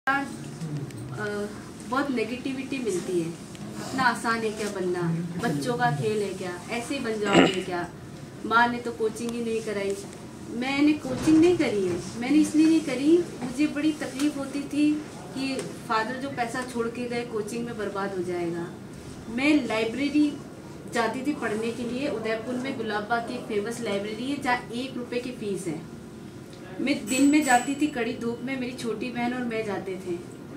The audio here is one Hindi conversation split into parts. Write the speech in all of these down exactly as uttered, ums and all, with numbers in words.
बहुत नेगेटिविटी मिलती है। इतना आसान है क्या बनना, बच्चों का खेल है क्या, ऐसे ही बन जाओगे क्या, माँ ने तो कोचिंग ही नहीं कराई। मैंने कोचिंग नहीं करी है, मैंने इसलिए नहीं करी, मुझे बड़ी तकलीफ होती थी कि फादर जो पैसा छोड़ के गए कोचिंग में बर्बाद हो जाएगा। मैं लाइब्रेरी जाती थी पढ़ने के लिए, उदयपुर में गुलाब बाग की एक फेमस लाइब्रेरी है जहाँ एक रुपए की फीस है। मैं दिन में जाती थी कड़ी धूप में, मेरी छोटी बहन और मैं जाते थे।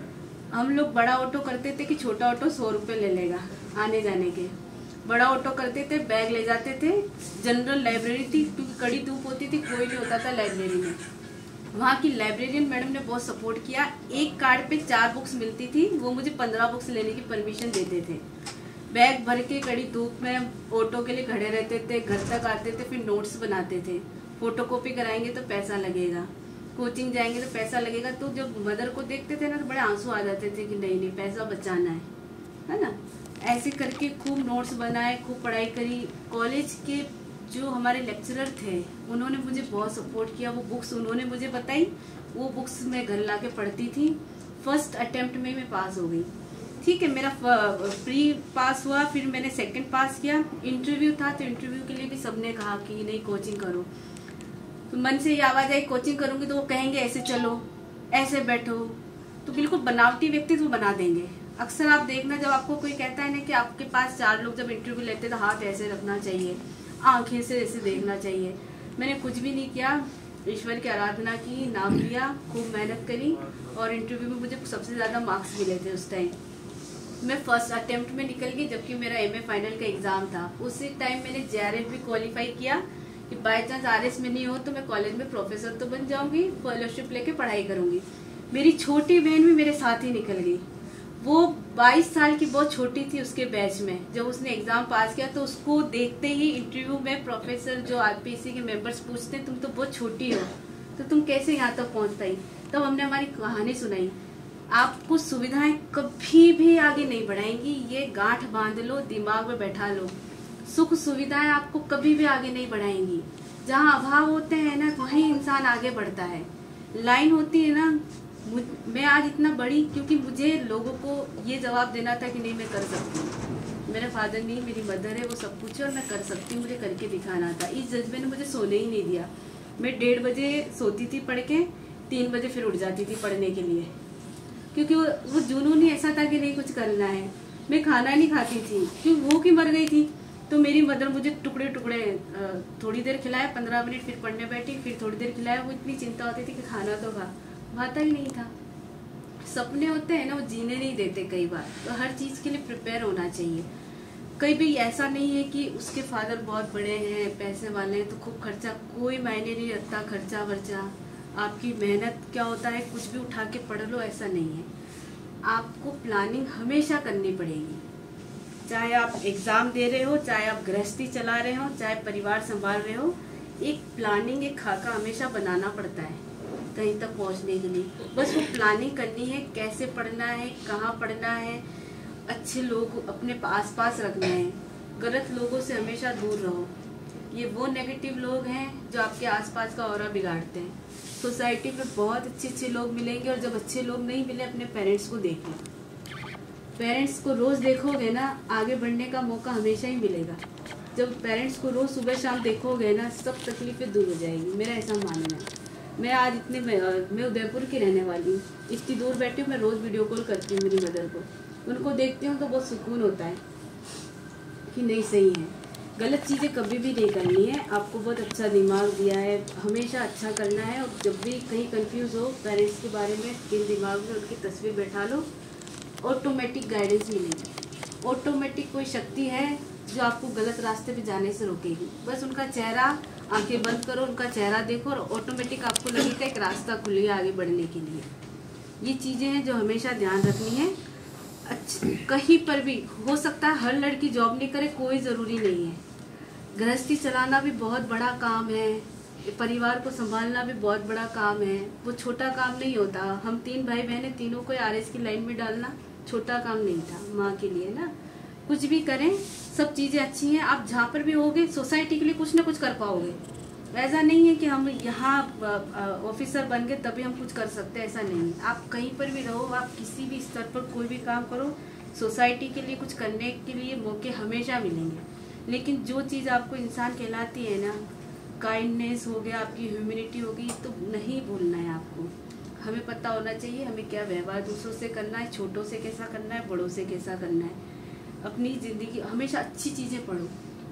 हम लोग बड़ा ऑटो करते थे कि छोटा ऑटो सौ रुपये ले लेगा आने जाने के, बड़ा ऑटो करते थे, बैग ले जाते थे। जनरल लाइब्रेरी थी क्योंकि कड़ी धूप होती थी, कोई नहीं होता था लाइब्रेरी में। वहाँ की लाइब्रेरियन मैडम ने बहुत सपोर्ट किया। एक कार्ड पे चार बुक्स मिलती थी, वो मुझे पंद्रह बुक्स लेने की परमिशन देते थे। बैग भर के कड़ी धूप में ऑटो के लिए खड़े रहते थे, घर तक आते थे, फिर नोट्स बनाते थे। फोटोकॉपी कराएंगे तो पैसा लगेगा, कोचिंग जाएंगे तो पैसा लगेगा। तो जब मदर को देखते थे ना तो बड़े आंसू आ जाते थे कि नहीं नहीं पैसा बचाना है, है ना। ऐसे करके खूब नोट्स बनाए, खूब पढ़ाई करी। कॉलेज के जो हमारे लेक्चरर थे उन्होंने मुझे बहुत सपोर्ट किया। वो बुक्स उन्होंने मुझे बताई, वो बुक्स मैं घर ला के पढ़ती थी। फर्स्ट अटेम्प्ट में मैं पास हो गई। ठीक है, मेरा प्री पास हुआ, फिर मैंने सेकंड पास किया। इंटरव्यू था तो इंटरव्यू के लिए भी सबने कहा कि नहीं कोचिंग करो। तो मन से ये आवाज आई कोचिंग करूंगी तो वो कहेंगे ऐसे चलो, ऐसे बैठो, तो बिल्कुल बनावटी व्यक्तित्व बना देंगे। अक्सर आप देखना जब आपको कोई कहता है ना कि आपके पास चार लोग जब इंटरव्यू लेते तो हाथ ऐसे रखना चाहिए, आंखें से ऐसे देखना चाहिए। मैंने कुछ भी नहीं किया, ईश्वर की आराधना की, नाम लिया, खूब मेहनत करी और इंटरव्यू में मुझे सबसे ज्यादा मार्क्स मिले थे उस टाइम। मैं फर्स्ट अटेम्प्ट में निकल गई, जबकि मेरा एमए फाइनल का एग्जाम था। उसी टाइम मैंने जेआरएफ भी क्वालिफाई किया कि बाय चांस आरएस में नहीं हो तो मैं कॉलेज में प्रोफेसर तो बन जाऊंगी, फेलोशिप लेके पढ़ाई करूंगी। मेरी छोटी बहन भी मेरे साथ ही निकल गई। वो बाईस साल की बहुत छोटी थी उसके बैच में। जब उसने एग्जाम पास किया तो उसको देखते ही इंटरव्यू में प्रोफेसर जो आरपीसी के मेंबर्स पूछते तुम तो बहुत छोटी हो, तो तुम कैसे यहाँ तक पहुँच पाई। तब हमने हमारी कहानी सुनाई। आपको सुविधाएं कभी भी आगे नहीं बढ़ाएंगी, ये गांठ बांध लो, दिमाग में बैठा लो। सुख सुविधाएं आपको कभी भी आगे नहीं बढ़ाएंगी। जहाँ अभाव होते हैं ना वहीं इंसान आगे बढ़ता है। लाइन होती है ना, मैं आज इतना बड़ी क्योंकि मुझे लोगों को ये जवाब देना था कि नहीं मैं कर सकती हूँ। मेरे फादर नहीं, मेरी मदर है, वो सब कुछ है और मैं कर सकती हूँ, मुझे करके दिखाना था। इस जज्बे ने मुझे सोने ही नहीं दिया। मैं डेढ़ बजे सोती थी पढ़ के, तीन बजे फिर उठ जाती थी पढ़ने के लिए, क्योंकि वो वो जुनून ही ऐसा था कि नहीं कुछ करना है। मैं खाना नहीं खाती थी क्योंकि भूख ही मर गई थी। तो मेरी मदर मुझे टुकड़े टुकड़े थोड़ी देर खिलाया, पंद्रह मिनट, फिर पढ़ने बैठी, फिर थोड़ी देर खिलाया। वो इतनी चिंता होती थी कि खाना तो खा, खाता ही नहीं था। सपने होते हैं ना, वो जीने नहीं देते कई बार। तो हर चीज़ के लिए प्रिपेयर होना चाहिए। कई भी ऐसा नहीं है कि उसके फादर बहुत बड़े हैं, पैसे वाले हैं तो खूब खर्चा, कोई मायने नहीं रखता खर्चा वर्चा। आपकी मेहनत क्या होता है, कुछ भी उठा के पढ़ लो ऐसा नहीं है। आपको प्लानिंग हमेशा करनी पड़ेगी। चाहे आप एग्जाम दे रहे हो, चाहे आप गृहस्थी चला रहे हो, चाहे परिवार संभाल रहे हो, एक प्लानिंग, एक खाका हमेशा बनाना पड़ता है कहीं तक पहुंचने के लिए। बस वो प्लानिंग करनी है, कैसे पढ़ना है, कहाँ पढ़ना है, अच्छे लोग अपने आस पास रखने हैं, गलत लोगों से हमेशा दूर रहो। ये वो नेगेटिव लोग हैं जो आपके आसपास का ऑरा बिगाड़ते हैं। सोसाइटी में बहुत अच्छे अच्छे लोग मिलेंगे और जब अच्छे लोग नहीं मिले अपने पेरेंट्स को देखो। पेरेंट्स को रोज देखोगे ना, आगे बढ़ने का मौका हमेशा ही मिलेगा। जब पेरेंट्स को रोज सुबह शाम देखोगे ना, सब तकलीफें दूर हो जाएगी, मेरा ऐसा मानना है। मैं आज इतने मैं उदयपुर की रहने वाली हूँ, इतनी दूर बैठी हूँ, मैं रोज वीडियो कॉल करती हूँ मेरी मदर को। उनको देखती हूँ तो बहुत सुकून होता है कि नहीं सही है। गलत चीज़ें कभी भी नहीं करनी है। आपको बहुत अच्छा दिमाग दिया है, हमेशा अच्छा करना है। और जब भी कहीं कंफ्यूज हो पेरेंट्स के बारे में, दिन दिमाग में उनकी तस्वीर बैठा लो, ऑटोमेटिक गाइडेंस मिलेगी। ऑटोमेटिक कोई शक्ति है जो आपको गलत रास्ते पे जाने से रोकेगी। बस उनका चेहरा, आंखें बंद करो, उनका चेहरा देखो और ऑटोमेटिक आपको लगेगा एक रास्ता खुल गया आगे बढ़ने के लिए। ये चीज़ें हैं जो हमेशा ध्यान रखनी है। अच्छा, कहीं पर भी हो सकता है हर लड़की जॉब नहीं करे, कोई ज़रूरी नहीं है। गृहस्थी चलाना भी बहुत बड़ा काम है, परिवार को संभालना भी बहुत बड़ा काम है। वो छोटा काम नहीं होता। हम तीन भाई बहन हैं, तीनों को आरएस की लाइन में डालना छोटा काम नहीं था माँ के लिए ना। कुछ भी करें, सब चीज़ें अच्छी हैं। आप जहाँ पर भी होगे सोसाइटी के लिए कुछ ना कुछ कर पाओगे। ऐसा नहीं है कि हम यहाँ ऑफिसर बन गए तभी हम कुछ कर सकते हैं, ऐसा नहीं। आप कहीं पर भी रहो, आप किसी भी स्तर पर कोई भी काम करो, सोसाइटी के लिए कुछ करने के लिए मौके हमेशा मिलेंगे। लेकिन जो चीज़ आपको इंसान कहलाती है ना, काइंडनेस हो गया, आपकी ह्यूमैनिटी होगी, तो नहीं भूलना है आपको। हमें पता होना चाहिए हमें क्या व्यवहार दूसरों से करना है, छोटों से कैसा करना है, बड़ों से कैसा करना है। अपनी ज़िंदगी हमेशा अच्छी चीज़ें पढ़ो।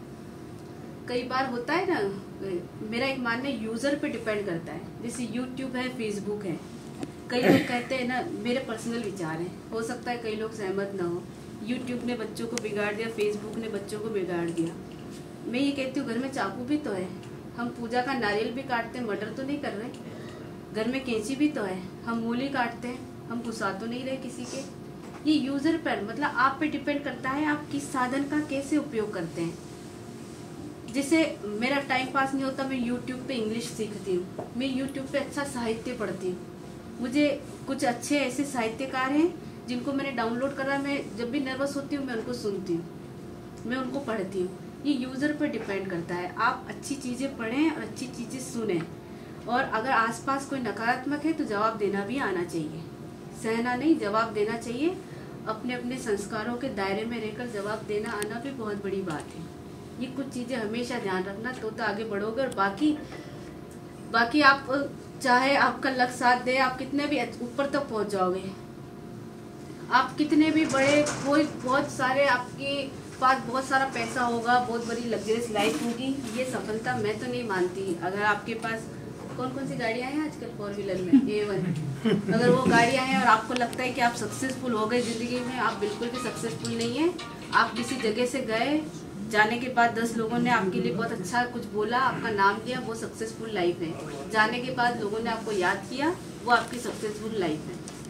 कई बार होता है ना, मेरा एक मानना यूज़र पे डिपेंड करता है। जैसे यूट्यूब है, फेसबुक है, कई लोग कहते हैं ना, मेरे पर्सनल विचार हैं, हो सकता है कई लोग सहमत ना हो। यूट्यूब ने बच्चों को बिगाड़ दिया, फेसबुक ने बच्चों को बिगाड़ दिया। मैं ये कहती हूँ घर में चाकू भी तो है, हम पूजा का नारियल भी काटते हैं, मर्डर तो नहीं कर रहे। घर में कैंची भी तो है, हम मूली काटते हैं, हम गुस्सा तो नहीं रहे किसी के। ये यूज़र पर, मतलब आप पे डिपेंड करता है आप किस साधन का कैसे उपयोग करते हैं। जैसे मेरा टाइम पास नहीं होता, मैं यूट्यूब पे इंग्लिश सीखती हूँ, मैं यूट्यूब पे अच्छा साहित्य पढ़ती हूँ। मुझे कुछ अच्छे ऐसे साहित्यकार हैं जिनको मैंने डाउनलोड करा, मैं जब भी नर्वस होती हूँ मैं उनको सुनती हूँ, मैं उनको पढ़ती हूँ। ये यूज़र पर डिपेंड करता है, आप अच्छी चीज़ें पढ़ें और अच्छी चीज़ें सुनें। और अगर आसपास कोई नकारात्मक है तो जवाब देना भी आना चाहिए, सहना नहीं, जवाब देना चाहिए। अपने अपने संस्कारों के दायरे में रहकर जवाब देना आना भी बहुत बड़ी बात है। ये कुछ चीज़ें हमेशा ध्यान रखना, तो तो आगे बढ़ोगे। और बाकी बाकी आप चाहे आपका लक साथ दे, आप कितने भी ऊपर तक पहुंच जाओगे, आप कितने भी बड़े, कोई बहुत सारे आपके पास बहुत सारा पैसा होगा, बहुत बड़ी लग्जरियस लाइफ होगी, ये सफलता मैं तो नहीं मानती। अगर आपके पास कौन कौन सी गाड़ियाँ हैं आजकल फोर व्हीलर में, ए वन, अगर वो गाड़ियाँ हैं और आपको लगता है कि आप सक्सेसफुल हो गए ज़िंदगी में, आप बिल्कुल भी सक्सेसफुल नहीं है। आप किसी जगह से गए, जाने के बाद दस लोगों ने आपके लिए बहुत अच्छा कुछ बोला, आपका नाम लिया, वो सक्सेसफुल लाइफ है। जाने के बाद लोगों ने आपको याद किया, वो आपकी सक्सेसफुल लाइफ है।